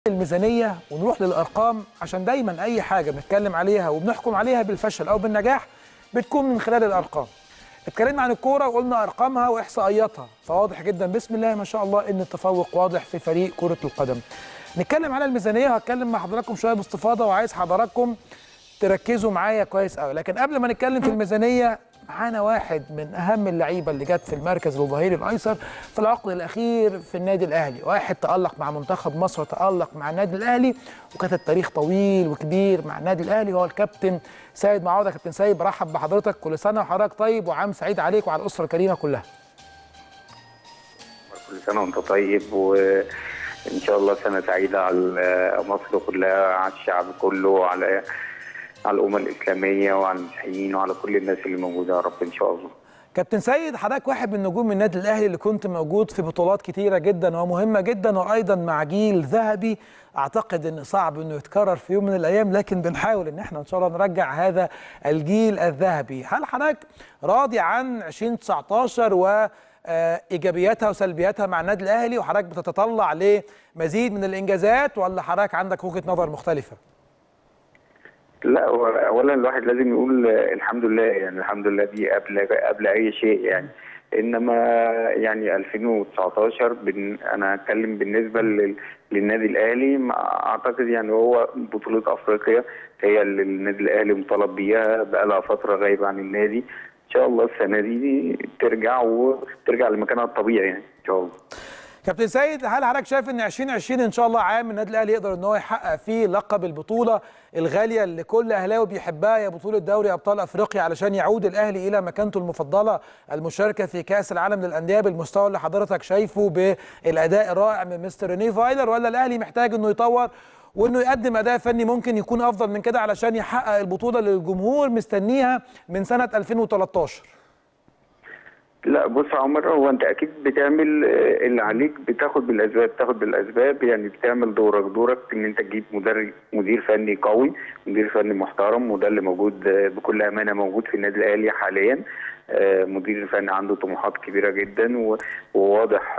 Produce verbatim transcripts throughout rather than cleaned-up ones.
الميزانية ونروح للأرقام عشان دايما أي حاجة بنتكلم عليها وبنحكم عليها بالفشل أو بالنجاح بتكون من خلال الأرقام. اتكلمنا عن الكورة وقلنا أرقامها وإحصائياتها، فواضح جدا بسم الله ما شاء الله إن التفوق واضح في فريق كرة القدم. نتكلم على الميزانية وهتكلم مع حضراتكم شوية باستفاضة وعايز حضراتكم تركزوا معايا كويس قوي، لكن قبل ما نتكلم في الميزانية معانا واحد من أهم اللعيبة اللي جت في المركز الظهيري الأيسر في العقد الأخير في النادي الأهلي، واحد تألق مع منتخب مصر وتألق مع النادي الأهلي وكتب تاريخ طويل وكبير مع النادي الأهلي، هو الكابتن سيد معوض. كابتن سيد برحب بحضرتك، كل سنة وحضرتك طيب وعام سعيد عليك وعلى الأسرة الكريمة كلها. كل سنة وأنت طيب وإن شاء الله سنة سعيدة على مصر كلها، على الشعب كله وعلى على الأمة الإسلامية وعلى المسيحيين وعلى كل الناس اللي موجودة يا رب إن شاء الله. كابتن سيد، حضرتك واحد من نجوم النادي الأهلي اللي كنت موجود في بطولات كتيرة جدا ومهمة جدا، وأيضا مع جيل ذهبي أعتقد إن صعب إنه يتكرر في يوم من الأيام، لكن بنحاول إن إحنا إن شاء الله نرجع هذا الجيل الذهبي. هل حضرتك راضي عن ألفين وتسعتاشر وإيجابياتها وسلبياتها مع النادي الأهلي، وحضرتك بتتطلع لمزيد من الإنجازات، ولا حضرتك عندك وجهة نظر مختلفة؟ لا، اولا الواحد لازم يقول الحمد لله، يعني الحمد لله دي قبل قبل اي شيء يعني. انما يعني ألفين وتسعتاشر بن انا اتكلم بالنسبه لل... للنادي الاهلي، اعتقد يعني هو بطوله افريقيا هي اللي النادي الاهلي مطالب بيها، بقى لها فتره غايبه عن النادي. ان شاء الله السنه دي ترجع وترجع لمكانها الطبيعي يعني ان شاء الله. كابتن سيد، هل حضرتك شايف ان ألفين وعشرين ان شاء الله عام النادي الاهلي يقدر ان هو يحقق فيه لقب البطوله الغاليه اللي كل اهلاوي بيحبها، يا بطوله دوري ابطال افريقيا، علشان يعود الاهلي الى مكانته المفضله، المشاركه في كاس العالم للانديه بالمستوى اللي حضرتك شايفه بالاداء الرائع من مستر رينيه فايلر، ولا الاهلي محتاج انه يطور وانه يقدم اداء فني ممكن يكون افضل من كده علشان يحقق البطوله اللي الجمهور مستنيها من سنه ألفين وتلتاشر؟ لا بص يا عمر، هو انت اكيد بتعمل اللي عليك، بتاخد بالاسباب بتاخد بالاسباب يعني بتعمل دورك دورك ان انت تجيب مدرب مدير فني قوي، مدير فني محترم، وده اللي موجود بكل امانه موجود في النادي الاهلي حاليا. مدير فني عنده طموحات كبيره جدا وواضح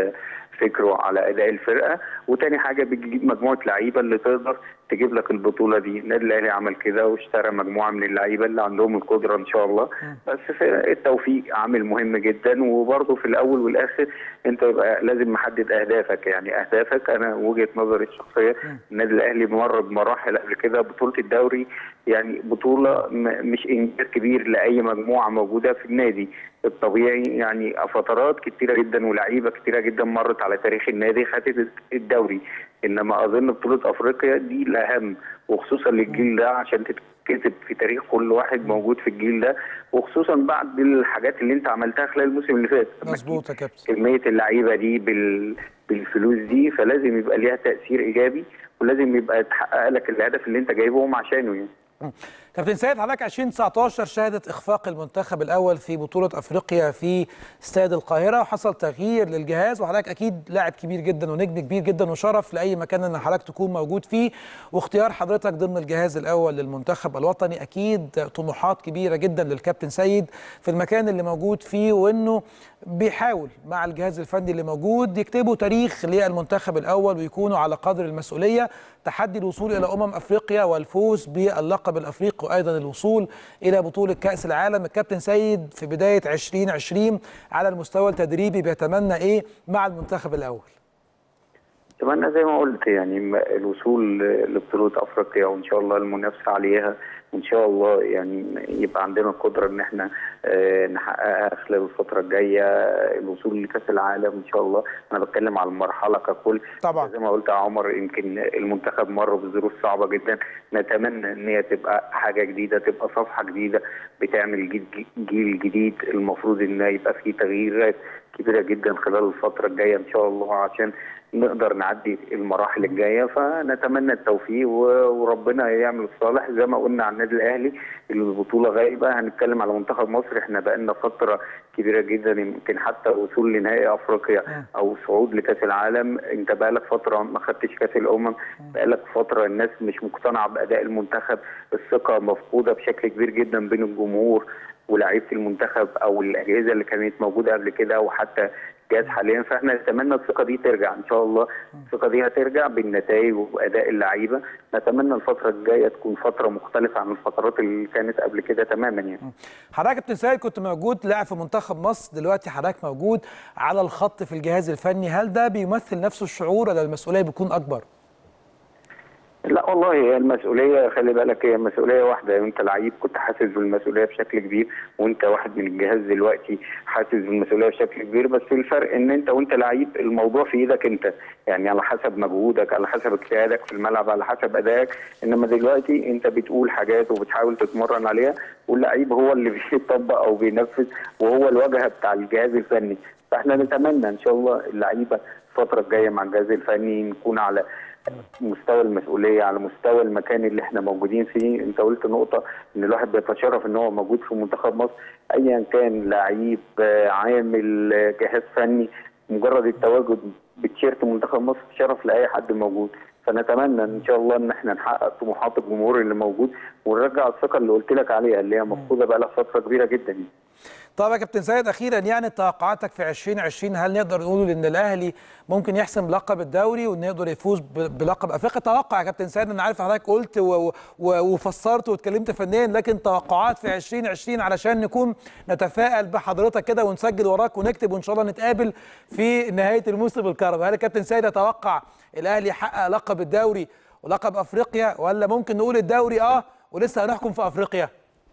فكره على اداء الفرقه، وتاني حاجه بتجيب مجموعه لعيبه اللي تقدر تجيب لك البطوله دي. النادي الاهلي عمل كده واشترى مجموعه من اللعيبه اللي عندهم القدره ان شاء الله، بس في التوفيق عامل مهم جدا. وبرضه في الاول والاخر انت يبقى لازم محدد اهدافك، يعني اهدافك انا وجهه نظري الشخصيه النادي الاهلي مر بمراحل قبل كده. بطوله الدوري يعني بطوله مش انجاز كبير لاي مجموعه موجوده في النادي الطبيعي، يعني فترات كتيره جدا ولاعيبه كتيره جدا مرت على تاريخ النادي خدت الدوري، انما اظن بطوله افريقيا دي الاهم، وخصوصا للجيل ده عشان تتكتب في تاريخ كل واحد موجود في الجيل ده، وخصوصا بعد الحاجات اللي انت عملتها خلال الموسم اللي فات. مظبوط يا كابتن. كميه اللعيبه دي بال بالفلوس دي، فلازم يبقى ليها تاثير ايجابي، ولازم يبقى تحقق لك الهدف اللي انت جايبهم عشانه يعني. كابتن سيد، حضرتك ألفين وتسعتاشر شهدت اخفاق المنتخب الاول في بطوله افريقيا في استاد القاهره، وحصل تغيير للجهاز، وحضرتك اكيد لاعب كبير جدا ونجم كبير جدا وشرف لاي مكان ان حضرتك تكون موجود فيه، واختيار حضرتك ضمن الجهاز الاول للمنتخب الوطني اكيد طموحات كبيره جدا للكابتن سيد في المكان اللي موجود فيه، وانه بيحاول مع الجهاز الفني اللي موجود يكتبوا تاريخ للمنتخب الاول ويكونوا على قدر المسؤوليه، تحدي الوصول الى امم افريقيا والفوز باللقب الافريقي وايضا الوصول الى بطوله كاس العالم. الكابتن سيد في بدايه ألفين وعشرين على المستوى التدريبي بيتمنى ايه مع المنتخب الاول؟ اتمنى زي ما قلت يعني الوصول لبطوله افريقيا، وان شاء الله المنافسه عليها، وان شاء الله يعني يبقى عندنا القدره ان احنا نحققها خلال الفتره الجايه، الوصول لكاس العالم ان شاء الله. انا بتكلم على المرحله ككل طبعا. زي ما قلت يا عمر، يمكن المنتخب مر بظروف صعبه جدا، نتمنى ان هي تبقى حاجه جديده، تبقى صفحه جديده بتعمل جيل جيل جديد. المفروض ان يبقى فيه تغييرات كبيره جدا خلال الفتره الجايه ان شاء الله عشان نقدر نعدي المراحل الجايه، فنتمنى التوفيق وربنا يعمل الصالح. زي ما قلنا عن النادي الاهلي البطوله غايبه، هنتكلم على منتخب مصر، احنا بقالنا فتره كبيره جدا، يمكن حتى وصول لنهائي افريقيا او صعود لكاس العالم. انت بقالك فتره ما خدتش كاس الامم، بقالك فتره الناس مش مقتنعه باداء المنتخب، الثقه مفقوده بشكل كبير جدا بين الجمهور ولاعيبه المنتخب او الاجهزه اللي كانت موجوده قبل كده، وحتى الجهاز حاليا، فاحنا نتمنى الثقه دي ترجع ان شاء الله. الثقه دي هترجع بالنتائج وباداء اللعيبه. نتمنى الفتره الجايه تكون فتره مختلفه عن الفترات اللي كانت قبل كده تماما يعني. حضرتك كابتن سيد كنت موجود لاعب في منتخب مصر، دلوقتي حضرتك موجود على الخط في الجهاز الفني، هل ده بيمثل نفس الشعور ولا المسؤوليه بتكون اكبر؟ لا والله هي المسؤوليه، خلي بالك هي مسؤوليه واحده. انت لعيب كنت حاسس بالمسؤوليه بشكل كبير، وانت واحد من الجهاز دلوقتي حاسس بالمسؤوليه بشكل كبير، بس الفرق ان انت وانت لعيب الموضوع في ايدك انت، يعني على حسب مجهودك، على حسب اجتهادك في الملعب، على حسب ادائك. انما دلوقتي انت بتقول حاجات وبتحاول تتمرن عليها، واللعيب هو اللي بيطبق او بينفذ، وهو الواجهه بتاع الجهاز الفني. فاحنا نتمنى ان شاء الله اللعيبه الفتره الجايه مع الجهاز الفني نكون على مستوى المسؤوليه، على مستوى المكان اللي احنا موجودين فيه. انت قلت نقطه ان الواحد بيتشرف ان هو موجود في منتخب مصر، ايا كان لعيب عامل جهاز فني، مجرد التواجد بتيشيرت منتخب مصر شرف لاي حد موجود. فنتمنى ان شاء الله ان احنا نحقق طموحات الجمهور اللي موجود، ونرجع الثقه اللي قلت لك عليها اللي هي مفقوده بقى لها فتره كبيره جدا. طب يا كابتن سيد اخيرا، يعني توقعاتك في ألفين وعشرين، هل نقدر نقول ان الاهلي ممكن يحسم لقب الدوري وان يقدر يفوز بلقب افريقيا؟ توقع يا كابتن سيد، انا عارف حضرتك قلت وفسرت واتكلمت فنيا، لكن توقعات في ألفين وعشرين علشان نكون نتفائل بحضرتك كده ونسجل وراك ونكتب وان شاء الله نتقابل في نهايه الموسم الكهرباء. هل الكابتن سيد يتوقع الاهلي يحقق لقب الدوري ولقب افريقيا، ولا ممكن نقول الدوري اه ولسه هنحكم في افريقيا؟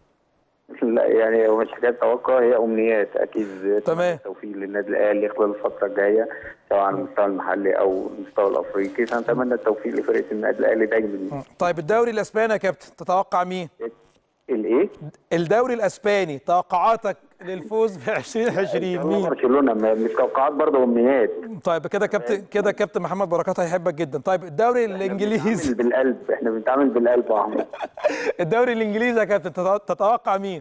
لا يعني مش حكايه توقع، هي امنيات اكيد. تمام. التوفيق للنادي الاهلي خلال الفتره الجايه سواء على المستوى المحلي او المستوى الافريقي، فنتمنى التوفيق لفرقه النادي الاهلي دايما. طيب الدوري الاسباني يا كابتن تتوقع مين؟ الايه؟ الدوري الاسباني، توقعاتك للفوز في ألفين وعشرين مين؟ برشلونه. مش توقعات برضه، امنيات. طيب كده كابتن كده كابتن محمد بركات هيحبك جدا. طيب الدوري الانجليزي. احنا بالقلب، احنا بنتعامل بالقلب يا احمد. الدوري الانجليزي يا كابتن تتوقع مين؟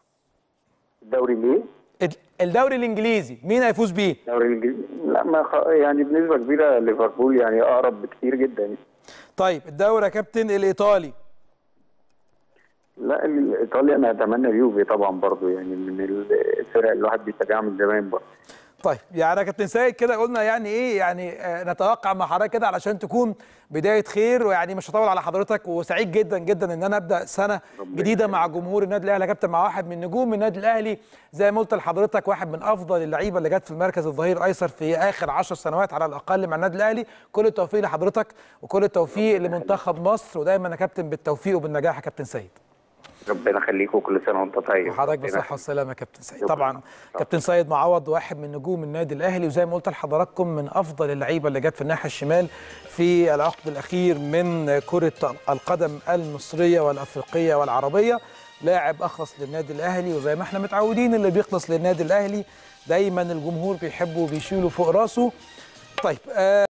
الدوري ليه؟ الدوري الانجليزي مين هيفوز بيه؟ الدوري الانجليزي لا ما خ... يعني بنسبه كبيره ليفربول، يعني اقرب بكتير جدا. طيب الدوري يا كابتن الايطالي. لا الايطالي انا اتمنى اليوفي طبعا برضو، يعني من الفرق اللي الواحد بيتابعها من زمان برضو. طيب يعني يا كابتن سيد كده قلنا يعني ايه، يعني آه نتوقع مع حضرتك كده علشان تكون بدايه خير، ويعني مش هطول على حضرتك، وسعيد جدا جدا ان انا ابدا سنه جديده مع جمهور النادي الاهلي يا كابتن، مع واحد من نجوم النادي الاهلي زي ما قلت لحضرتك، واحد من افضل اللعيبه اللي جت في المركز الظهير الايسر في اخر عشر سنوات على الاقل مع النادي الاهلي. كل التوفيق لحضرتك وكل التوفيق لمنتخب مصر، ودايما يا كابتن بالتوفيق وبالنجاح يا كابتن سيد. ربنا يخليك وكل سنه وانت طيب. وحضرتك بالصحه والسلامه يا كابتن سيد. طبعا كابتن سيد معوض واحد من نجوم النادي الاهلي، وزي ما قلت لحضراتكم من افضل اللعيبه اللي جت في الناحيه الشمال في العقد الاخير من كره القدم المصريه والافريقيه والعربيه. لاعب اخلص للنادي الاهلي، وزي ما احنا متعودين اللي بيخلص للنادي الاهلي دايما الجمهور بيحبه وبيشيله فوق راسه. طيب آه